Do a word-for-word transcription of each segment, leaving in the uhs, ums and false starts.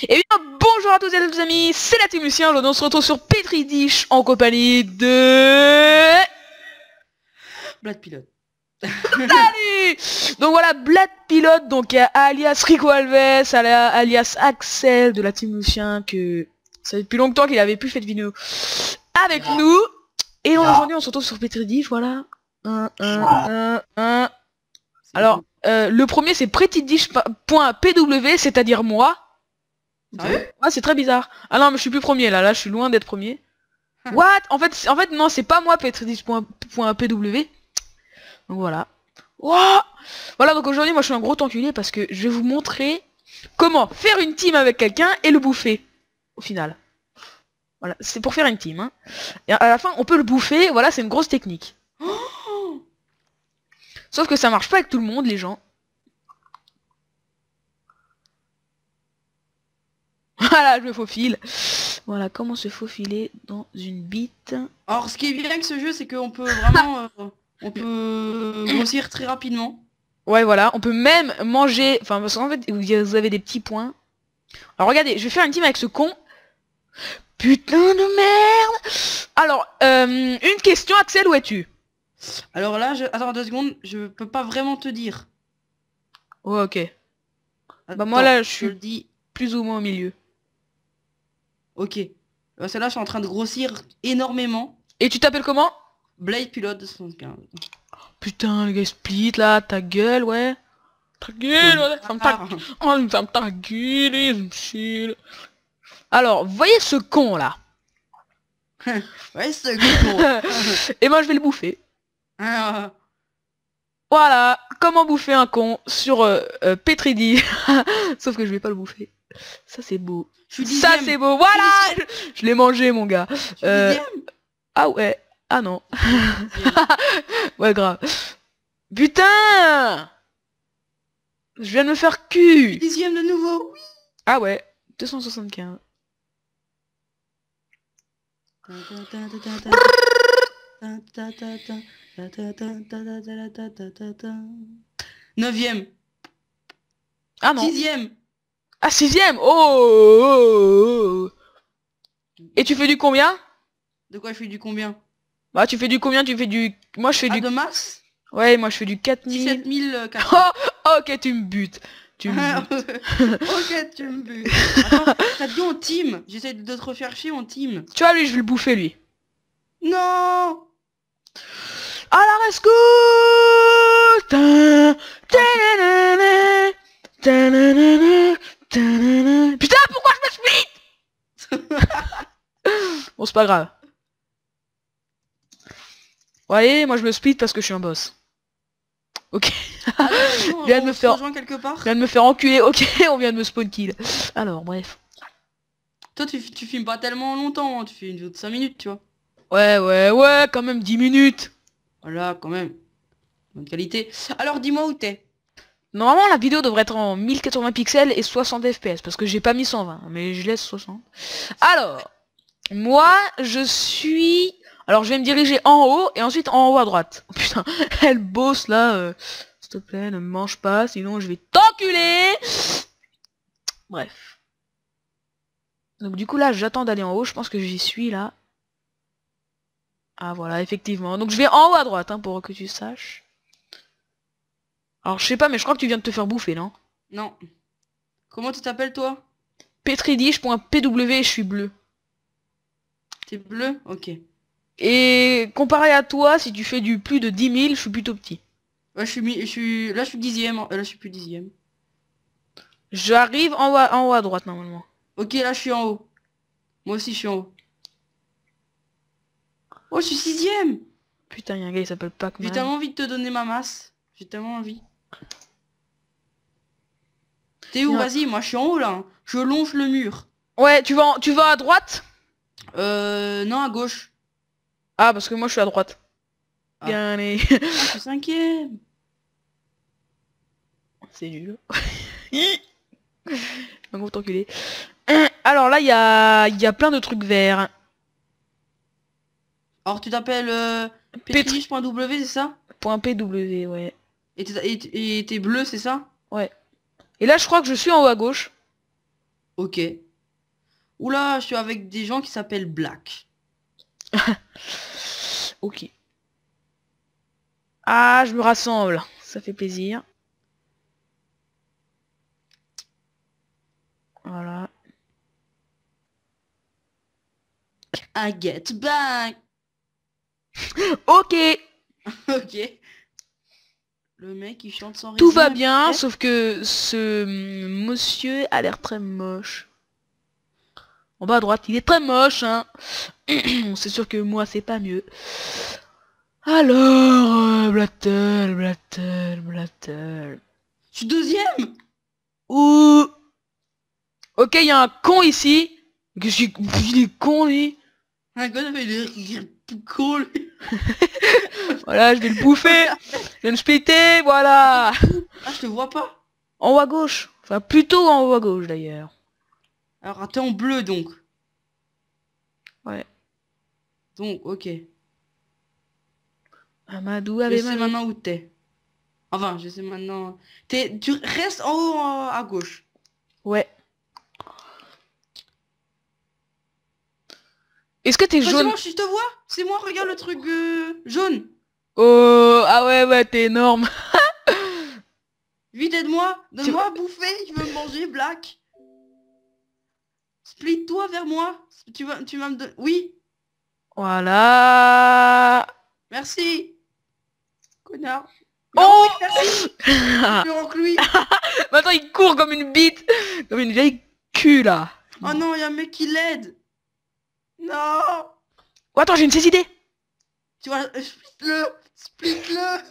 Et bien, bonjour à tous et à toutes les amis, c'est la Team Lucien, aujourd'hui on se retrouve sur Petri Dish en compagnie de... Blad Pilote. Salut. Donc voilà, Blad Pilote, donc alias Rico Alves, alias Axel de la Team Lucien, que ça fait depuis longtemps qu'il avait plus fait de vidéo avec Ah. nous. Et aujourd'hui on se retrouve sur Petri Dish, voilà. Un, un, un, un. Alors, euh, le premier c'est prettydish.pw, c'est-à-dire moi. Sérieux? Ouais, c'est très bizarre. Ah non, mais je suis plus premier là, là je suis loin d'être premier. What? En fait, en fait non, c'est pas moi petridis.pw. Donc voilà. Wow. Voilà, donc aujourd'hui moi je suis un gros enculé parce que je vais vous montrer comment faire une team avec quelqu'un et le bouffer au final. Voilà, c'est pour faire une team hein. Et à la fin on peut le bouffer, voilà, c'est une grosse technique. Oh. Sauf que ça marche pas avec tout le monde les gens. Voilà, je me faufile. Voilà, comment se faufiler dans une bite. Alors, ce qui est bien avec ce jeu, c'est qu'on peut vraiment... euh, on peut grossir très rapidement. Ouais, voilà, on peut même manger... Enfin, parce qu'en fait, vous avez des petits points. Alors, regardez, je vais faire une team avec ce con. Putain de merde. Alors, euh, une question, Axel, où es-tu? Alors là, je... attends deux secondes, je peux pas vraiment te dire. Ouais, ok. Attends, Bah moi, là, je je suis le dis. plus ou moins au milieu. Ok. Parce que là, je suis en train de grossir énormément. Et tu t'appelles comment? Blade Pilote deux cent soixante-quinze. Putain, le gars, split, là, ta gueule, ouais. Ta gueule, ouais. Ça me ta... Oh, ça me ta gueule, et je me chie. Alors, voyez ce con, là. Ouais, c'est gros. Et moi, je vais le bouffer. Ah, Voilà, comment bouffer un con sur euh, euh, Petridi. Sauf que je vais pas le bouffer. Ça c'est beau. je suis Ça dixième. c'est beau, voilà. Je, je l'ai mangé mon gars. Je suis Euh... dixième. Ah ouais. Ah non. Ouais grave. Putain. Je viens de me faire cul. Dixième de nouveau. Oui. Ah ouais. deux cent soixante-quinze. Neuvième. Ah non. Sixième. Ah sixième. Oh, oh, oh. Et tu fais du combien? De quoi je fais du combien? Bah tu fais du combien? Tu fais du... Moi je fais Ah, du... de masse. Ouais, moi je fais du quatre mille. dix-sept mille quatre cents. Oh, ok, tu me butes. Tu me butes. Ok, tu me butes. Attends, t'as dit en team. J'essaie de te refaire chier en team. Tu vois, lui, je vais le bouffer, lui. Non. À la rescousse. Ta- ta-na-na-na, ta-na-na-na, ta-na-na. Putain, pourquoi je me split? Bon, c'est pas grave. Ouais, moi je me split parce que je suis un boss. Ok. Ah, non, Viens de on me se faire... rejoint quelque part. Viens de me faire enculer. Ok, on vient de me spawn kill. Alors, bref. Toi, tu, tu filmes pas tellement longtemps. Hein. Tu fais une vidéo de cinq minutes, tu vois. Ouais, ouais, ouais, quand même dix minutes. Voilà, quand même. Bonne qualité. Alors, dis-moi où t'es. Normalement, la vidéo devrait être en mille quatre-vingts pixels et soixante F P S, parce que j'ai pas mis cent vingt, mais je laisse soixante. Alors, moi, je suis... Alors, je vais me diriger en haut, et ensuite en haut à droite. Oh, putain, elle bosse là. Euh... S'il te plaît, ne me mange pas, sinon je vais t'enculer. Bref. Donc du coup, là, j'attends d'aller en haut, je pense que j'y suis là. Ah voilà, effectivement. Donc je vais en haut à droite, hein, pour que tu saches. Alors, je sais pas, mais je crois que tu viens de te faire bouffer, non? Non. Comment tu t'appelles, toi? Petridish.pw, je suis bleu. T'es bleu? Ok. Et comparé à toi, si tu fais du plus de dix mille, je suis plutôt petit. Ouais, je suis mis, je suis, là, je suis dixième. Euh, Là, je suis plus dixième. J'arrive en haut, à, en haut à droite, normalement. Ok, là, je suis en haut. Moi aussi, je suis en haut. Oh, je suis sixième. Putain, y'a un gars, il s'appelle J'ai Pac-Man. tellement envie de te donner ma masse. J'ai tellement envie. T'es où? Tiens. Vas-y, moi, je suis en haut, là. Hein. Je longe le mur. Ouais, tu vas, en- tu vas à droite? Euh, non, à gauche. Ah, parce que moi, je suis à droite. Ah. Bien, allez. Ah, je suis cinquième. C'est nul. Un gros enculé. Alors là, il y a, y a plein de trucs verts. Alors, tu t'appelles euh, petridish.w, c'est ça? Point .pw, ouais. Et t'es et- et t'es bleu, c'est ça? Ouais. Et là, je crois que je suis en haut à gauche. Ok. Oula, je suis avec des gens qui s'appellent Black. Ok. Ah, je me rassemble. Ça fait plaisir. Voilà. I get back. Ok. Ok. Le mec il chante sans Tout raison. va bien, Ouais. sauf que ce monsieur a l'air très moche. En bas à droite, il est très moche, hein. C'est sûr que moi, c'est pas mieux. Alors, euh, Blattle, Blattle, Blattle. Je suis deuxième. Ouh. Ok, il y a un con ici. Qu'est-ce qu'il il est con, lui. Un gars mais il est il est tout con lui. Voilà, je vais le bouffer. Je vais me splitter, voilà. Ah, je te vois pas. En haut à gauche. Enfin, plutôt en haut à gauche, d'ailleurs. Alors t'es en bleu donc. Ouais. Donc ok. Amadou Je avait sais mal. maintenant où t'es. Enfin, je sais maintenant. T'es, tu restes en haut en- à gauche. Ouais. Est-ce que t'es Ah, c'est jaune? moi, je te vois. C'est moi, regarde le truc euh, jaune. Oh, ah ouais, ouais, t'es énorme. Vite, aide-moi. Donne-moi à bouffer. Je veux me manger, Black. Split-toi vers moi. Tu vas, tu vas me donner... Oui, Voilà. merci. Connard. Mais Oh. oui, merci. Plus grand que lui. Maintenant il court comme une bite. Comme une vieille cul là. Oh non, il y a un mec qui l'aide. Non. Oh, attends, j'ai une ces idée. Tu vois, euh, split-le. Split-le.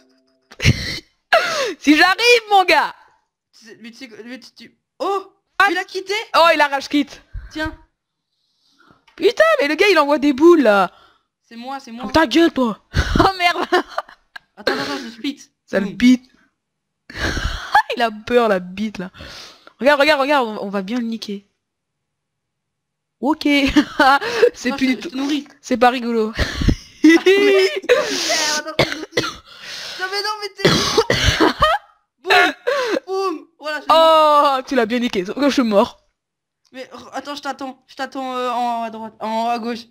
Si j'arrive, mon gars. Tu sais- Mais tu sais que... mais tu- tu- Oh, Ah. il a quitté. Oh, il a rage quitte. Tiens, Putain, mais le gars il envoie des boules là. c'est moi, c'est moi. Ferme ta gueule, toi. Oh merde. Attends, attends, je split. Sale Boum. bite. Il a peur, la bite là. Regarde, regarde, regarde, on, on va bien le niquer. Ok. C'est Attends, plus je du te- tout. je te nourris. C'est pas rigolo. Mais- Attends, je te nourris. Non mais non mais t'es... Boum. Boum. Voilà, je... Oh, tu l'as bien niqué. Sauf que je suis mort. Mais r- attends, je t'attends. Je t'attends euh, en haut à droite. En haut à gauche.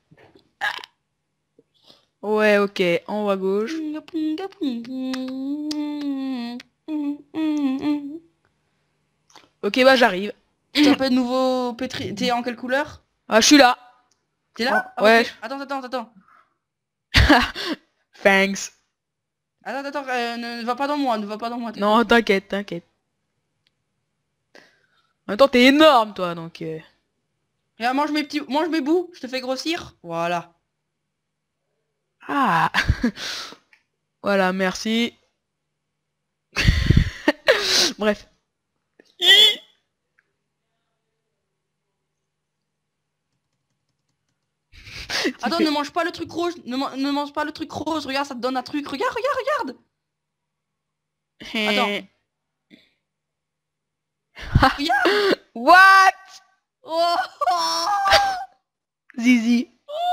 Ouais, ok. En haut à gauche. Ok, bah j'arrive. Je t'appelle nouveau pétri... T'es en quelle couleur? Ah, je suis là. T'es là? Ah, Ouais. ok. Attends, attends, attends. Thanks. Attends, attends, euh, ne, ne va pas dans moi, ne va pas dans moi. Non, t'inquiète, t'inquiète. En même temps, t'es énorme, toi, donc... euh. Regarde, mange mes petits... Mange mes bouts, je te fais grossir. Voilà. Ah. Voilà, merci. Bref. Attends, fais- ne mange pas le truc rouge. Ne, man- ne mange pas le truc rose. Regarde, ça te donne un truc. Regarde, regarde, regarde. Attends. Regarde. What? Oh. Zizi.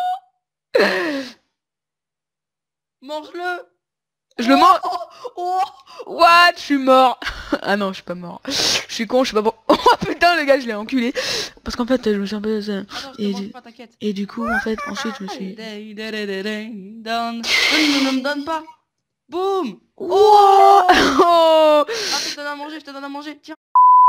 Mange-le. Je le mange. Oh, oh. What? Je suis mort. Ah non, je suis pas mort. Je suis con, je suis pas bon. Oh putain, le gars, je l'ai enculé. Parce qu'en fait, je me suis un peu... Attends, je te Et mange du- pas, t'inquiète. Et du coup, en fait, ensuite, je me suis... Donne, donne, ne me donne pas. Boum. Wow. Oh. Ah, je te donne à manger, je te donne à manger. Tiens.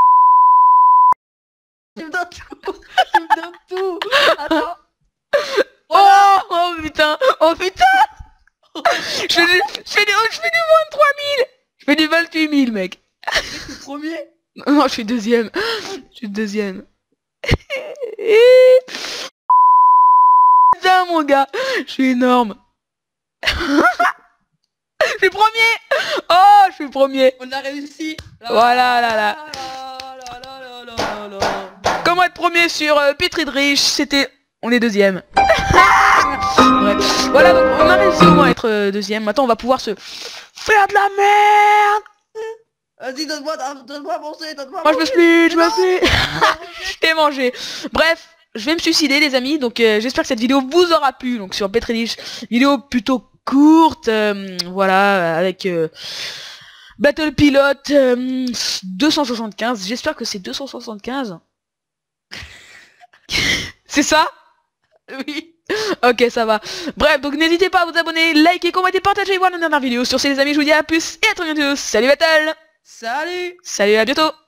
Tu me donnes tout. Tu me donnes tout. Attends. Oh, oh putain. Oh putain. Je fais du... Je fais du... Je fais du moins de trois mille. Je fais du vingt-huit mille, mec. C'est le premier. Non, je suis deuxième. Je suis deuxième. Putain, mon gars. Je suis énorme. Je suis premier. Oh, je suis premier. On a réussi. Voilà, là, là. là, là, là, là, là. Comment être premier sur euh, Petri de Riche? C'était... On est deuxième. Bref. Voilà, donc on a réussi au moins à être euh, deuxième. Maintenant, on va pouvoir se faire de la merde. Vas-y, donne-moi, donne-moi à manger, donne-moi à Moi, je me manger. suis... Je me Non. suis... Je t'ai mangé. Bref, je vais me suicider, les amis. Donc, euh, j'espère que cette vidéo vous aura plu. Donc, sur Petri de Riche, vidéo plutôt courte. euh, voilà, avec... Euh, Battle Pilot euh, deux cent soixante-quinze. J'espère que c'est deux cent soixante-quinze. C'est ça? Oui. Ok, ça va. Bref, donc n'hésitez pas à vous abonner, liker, commenter, partager et voir nos dernières vidéos. Sur ce les amis, je vous dis à plus et à très bientôt. Salut Battle. Salut. Salut, à bientôt.